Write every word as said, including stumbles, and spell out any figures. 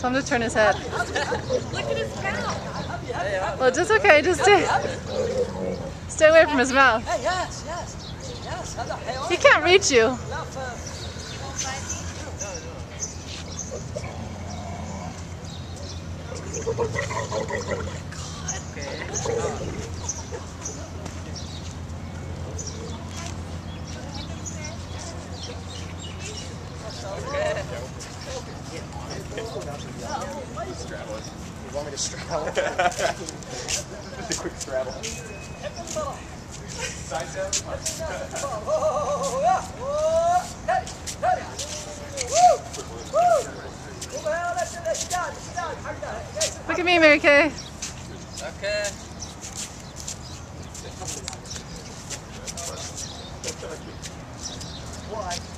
Tell him to turn his head. Look at his mouth. Well, just okay. Just stay, stay away from his mouth. Hey, yes, yes, yes. هذا حيوان. He can't reach you. لا ف... Straddle it. You want me to straddle it? Just a quick straddle. Side Look at me, Mary Kay. Okay. Why?